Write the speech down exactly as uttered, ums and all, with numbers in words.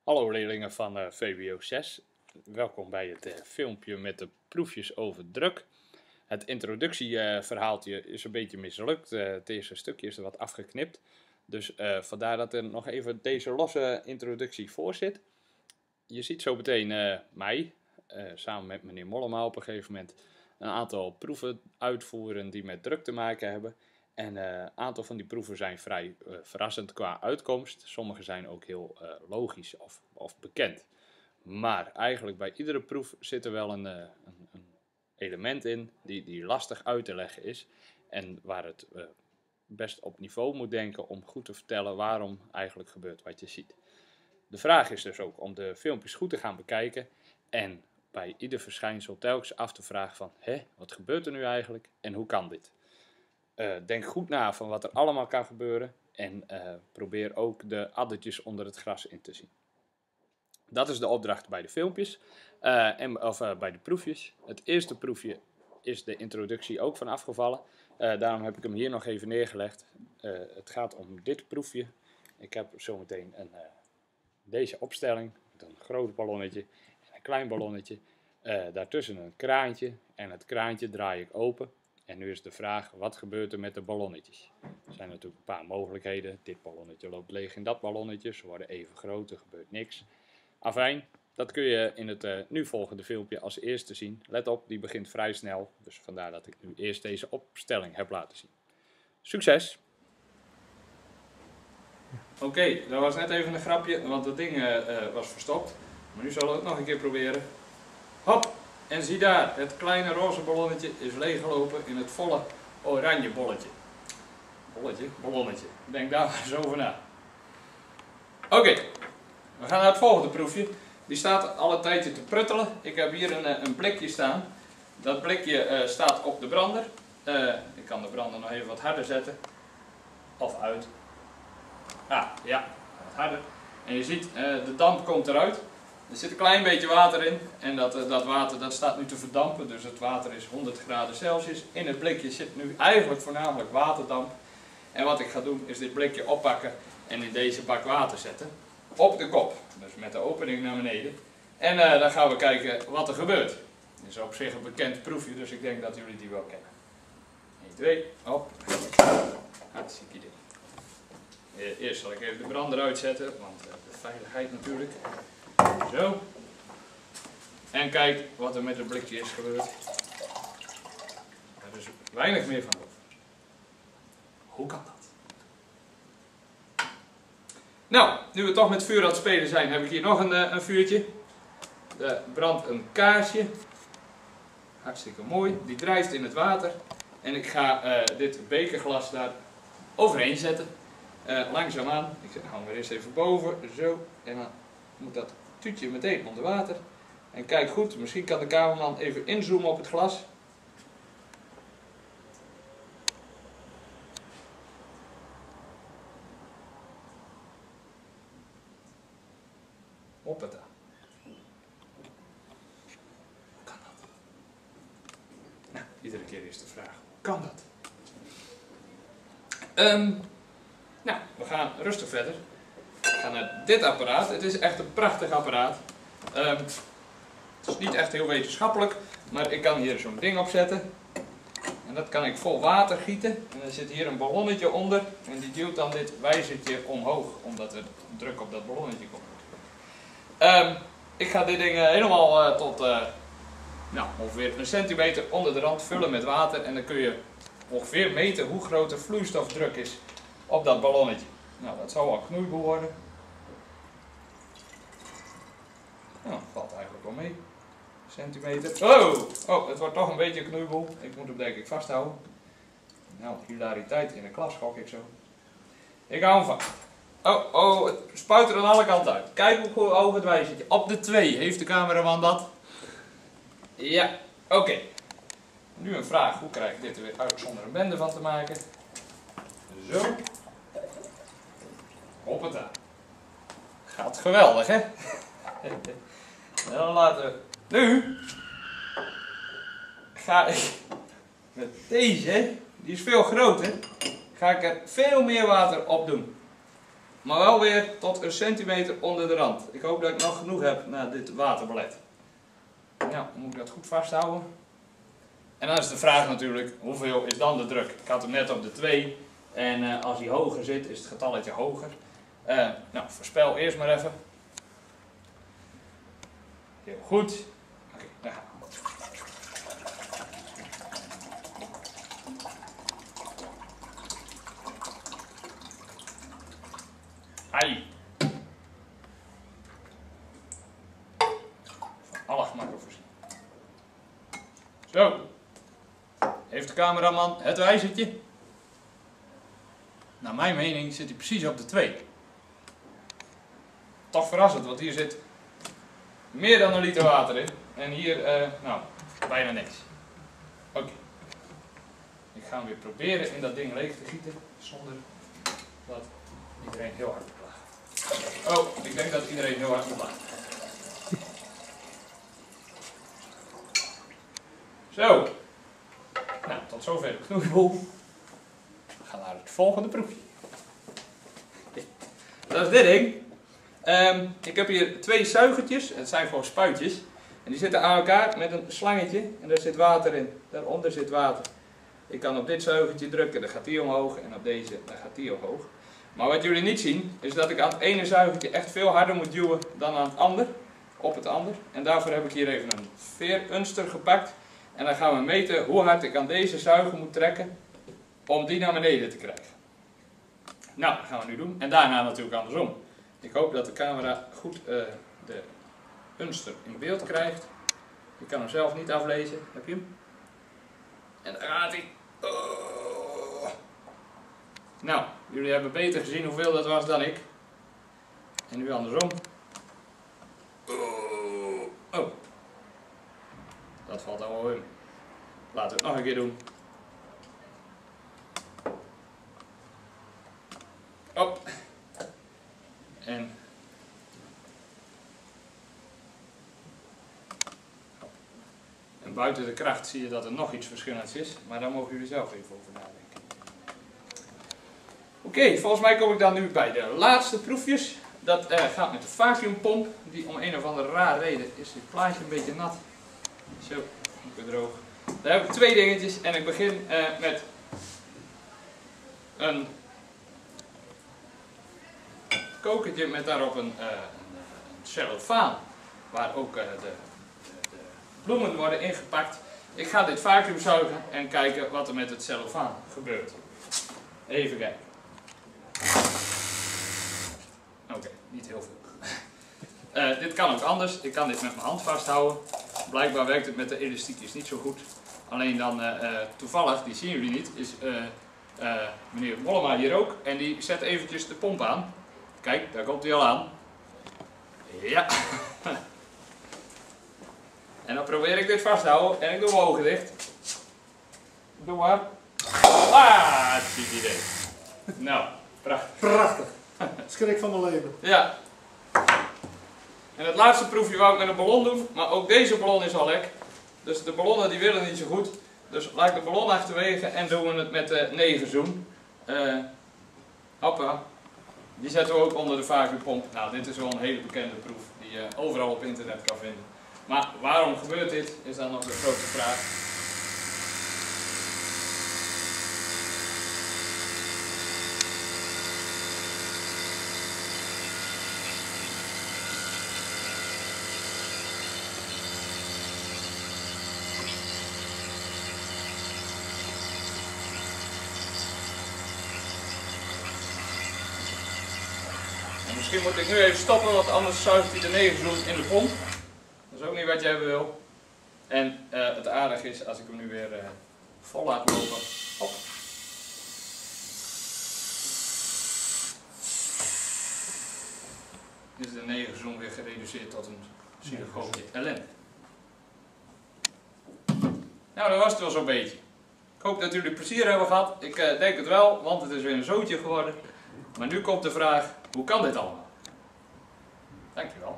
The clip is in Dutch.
Hallo leerlingen van uh, V W O zes, welkom bij het uh, filmpje met de proefjes over druk. Het introductieverhaaltje uh, is een beetje mislukt, uh, het eerste stukje is er wat afgeknipt. Dus uh, vandaar dat er nog even deze losse introductie voor zit. Je ziet zo meteen uh, mij, uh, samen met meneer Mollema op een gegeven moment, een aantal proeven uitvoeren die met druk te maken hebben. En een uh, aantal van die proeven zijn vrij uh, verrassend qua uitkomst. Sommige zijn ook heel uh, logisch of, of bekend. Maar eigenlijk bij iedere proef zit er wel een, uh, een, een element in die, die lastig uit te leggen is. En waar het uh, best op niveau moet denken om goed te vertellen waarom eigenlijk gebeurt wat je ziet. De vraag is dus ook om de filmpjes goed te gaan bekijken. En bij ieder verschijnsel telkens af te vragen van, hé, wat gebeurt er nu eigenlijk en hoe kan dit? Uh, denk goed na van wat er allemaal kan gebeuren en uh, probeer ook de addertjes onder het gras in te zien. Dat is de opdracht bij de filmpjes, uh, en, of uh, bij de proefjes. Het eerste proefje is de introductie ook van afgevallen, uh, daarom heb ik hem hier nog even neergelegd. Uh, het gaat om dit proefje. Ik heb zometeen een, uh, deze opstelling, met een groot ballonnetje en een klein ballonnetje. Uh, daartussen een kraantje en het kraantje draai ik open. En nu is de vraag, wat gebeurt er met de ballonnetjes? Er zijn natuurlijk een paar mogelijkheden. Dit ballonnetje loopt leeg in dat ballonnetje. Ze worden even groot, er gebeurt niks. Afijn, dat kun je in het uh, nu volgende filmpje als eerste zien. Let op, die begint vrij snel. Dus vandaar dat ik nu eerst deze opstelling heb laten zien. Succes! Oké, okay, dat was net even een grapje, want het ding uh, uh, was verstopt. Maar nu zullen we het nog een keer proberen. Hop! En zie daar, het kleine roze ballonnetje is leeggelopen in het volle oranje bolletje. Bolletje? Ballonnetje. Denk daar maar eens over na. Oké, okay, we gaan naar het volgende proefje. Die staat al een tijdje te pruttelen. Ik heb hier een, een blikje staan. Dat blikje uh, staat op de brander. Uh, ik kan de brander nog even wat harder zetten. Of uit. Ah, ja, wat harder. En je ziet, uh, de damp komt eruit. Er zit een klein beetje water in en dat, dat water dat staat nu te verdampen, dus het water is honderd graden Celsius. In het blikje zit nu eigenlijk voornamelijk waterdamp. En wat ik ga doen is dit blikje oppakken en in deze bak water zetten. Op de kop, dus met de opening naar beneden. En uh, dan gaan we kijken wat er gebeurt. Dit is op zich een bekend proefje, dus ik denk dat jullie die wel kennen. één, twee, hop. Hartstikke idee. Eerst zal ik even de brander uitzetten, want uh, de veiligheid natuurlijk. Zo. En kijk wat er met het blikje is gebeurd. Er is weinig meer van over. Hoe kan dat? Nou, nu we toch met vuur aan het spelen zijn, heb ik hier nog een, een vuurtje. Er brandt een kaarsje. Hartstikke mooi. Die drijft in het water. En ik ga uh, dit bekerglas daar overheen zetten. Uh, langzaamaan. Ik zet hem weer eens even boven. Zo. En dan moet dat tuutje meteen onder water. En kijk goed, misschien kan de cameraman even inzoomen op het glas. Hoppata. Hoe kan dat? Nou, iedere keer is de vraag, hoe kan dat? Um, nou, we gaan rustig verder. We gaan naar dit apparaat. Het is echt een prachtig apparaat. Um, het is niet echt heel wetenschappelijk, maar ik kan hier zo'n ding op zetten. En dat kan ik vol water gieten. En er zit hier een ballonnetje onder. En die duwt dan dit wijzertje omhoog, omdat er druk op dat ballonnetje komt. Um, ik ga dit ding uh, helemaal uh, tot uh, nou, ongeveer een centimeter onder de rand vullen met water. En dan kun je ongeveer meten hoe groot de vloeistofdruk is op dat ballonnetje. Nou, dat zou wel knoeiboel worden. Nou, valt eigenlijk wel mee. Centimeter. Oh, oh, het wordt toch een beetje een knoeiboel. Ik moet hem denk ik vasthouden. Nou, hilariteit in de klas gok ik zo. Ik hou hem vast. Oh, oh, het spuit er aan alle kanten uit. Kijk hoe hoog het wijzertje. Op de twee. Heeft de cameraman dat? Ja, oké. Okay. Nu een vraag. Hoe krijg ik dit er weer uit zonder een bende van te maken? Zo. Hoppata. Gaat geweldig, hè? En dan laten we... Nu ga ik met deze, die is veel groter, ga ik er veel meer water op doen. Maar wel weer tot een centimeter onder de rand. Ik hoop dat ik nog genoeg heb na dit waterballet. Nou, dan moet ik dat goed vasthouden. En dan is de vraag natuurlijk, hoeveel is dan de druk? Ik had hem net op de twee. En uh, als hij hoger zit, is het getalletje hoger. Uh, nou, voorspel eerst maar even. Heel goed. Oké, okay, daar gaan we. Hai. Van alle gemakken voorzien. Zo. Heeft de cameraman het wijzertje? Naar mijn mening zit hij precies op de twee. Toch verrassend, want hier zit meer dan een liter water in. En hier, uh, nou, bijna niks. Oké. Okay. Ik ga hem weer proberen in dat ding leeg te gieten. Zonder dat iedereen heel hard moet lachen. Oh, ik denk dat iedereen heel hard moet lachen. Zo. Nou, tot zover de knoeiboel. We gaan naar het volgende proefje. Dat is dit ding. Um, ik heb hier twee zuigertjes. Het zijn gewoon spuitjes. En die zitten aan elkaar met een slangetje. En daar zit water in. Daaronder zit water. Ik kan op dit zuigertje drukken, dan gaat die omhoog. En op deze, dan gaat die omhoog. Maar wat jullie niet zien, is dat ik aan het ene zuigertje echt veel harder moet duwen dan aan het ander. Op het ander. En daarvoor heb ik hier even een veerunster gepakt. En dan gaan we meten hoe hard ik aan deze zuiger moet trekken om die naar beneden te krijgen. Nou, dat gaan we nu doen. En daarna natuurlijk andersom. Ik hoop dat de camera goed uh, de unster in beeld krijgt. Ik kan hem zelf niet aflezen. Heb je hem? En daar gaat hij. Oh. Nou, jullie hebben beter gezien hoeveel dat was dan ik. En nu andersom. Oh. Oh. Dat valt allemaal in. Laten we het nog een keer doen. Op. En. En buiten de kracht zie je dat er nog iets verschillends is. Maar daar mogen jullie zelf even over nadenken. Oké, okay, volgens mij kom ik dan nu bij de laatste proefjes. Dat uh, gaat met de vacuümpomp. Die om een of andere rare reden is dit plaatje een beetje nat. Zo, ik ben droog. Daar heb ik twee dingetjes en ik begin uh, met een kokertje met daarop een, uh, een cellofaan waar ook uh, de, de, de bloemen worden ingepakt. Ik ga dit vacuümzuigen en kijken wat er met het cellofaan gebeurt. Even kijken. Oké, okay, niet heel veel. Uh, dit kan ook anders. Ik kan dit met mijn hand vasthouden. Blijkbaar werkt het met de elastiekjes niet zo goed. Alleen dan uh, uh, toevallig, die zien jullie niet, is uh, uh, meneer Mollema hier ook. En die zet eventjes de pomp aan. Kijk, daar komt hij al aan. Ja. En dan probeer ik dit vast te houden en ik doe mijn ogen dicht. Doe maar. Ah, het is het idee. Nou, prachtig. Prachtig. Schrik van mijn leven. Ja. En het laatste proefje wou ik met een ballon doen, maar ook deze ballon is al lek. Dus de ballonnen die willen niet zo goed. Dus laat ik de ballon achterwege en doen we het met de negenzoen. Uh, hoppa. Die zetten we ook onder de vacuümpomp. Nou, dit is wel een hele bekende proef die je overal op internet kan vinden. Maar waarom gebeurt dit, is dan nog de grote vraag. Misschien moet ik nu even stoppen, want anders zuigt hij de negenzoen in de pomp. Dat is ook niet wat jij wil. En uh, het aardige is, als ik hem nu weer uh, vol laat lopen. Hop. Is de negenzoen weer gereduceerd tot een zielig hoopje ellende. Nou, dat was het wel zo'n beetje. Ik hoop dat jullie plezier hebben gehad. Ik uh, denk het wel, want het is weer een zootje geworden. Maar nu komt de vraag, hoe kan dit allemaal? Dankjewel.